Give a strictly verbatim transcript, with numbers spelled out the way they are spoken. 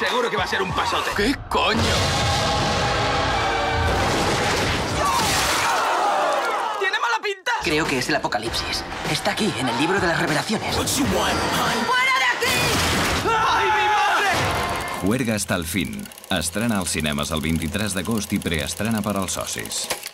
Seguro que va a ser un pasote. ¿Qué coño? ¡Tiene mala pinta! Creo que es el apocalipsis. Está aquí, en el libro de las revelaciones. ¡Fuera de aquí! ¡Ay, mi madre! Juerga hasta el fin. Estrena als cinemes el vint-i-tres d'agost i preestrena per als socis.